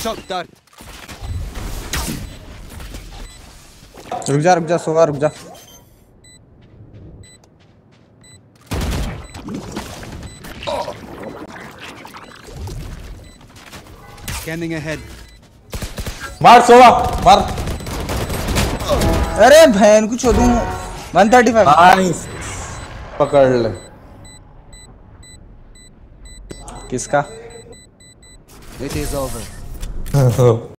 Shock dart. रुक जा सोवा रुक जा। Scanning ahead. मार सोवा मार। अरे बहन को छोड़ूं 135। नाइस पकड़ ले। किसका? It is over.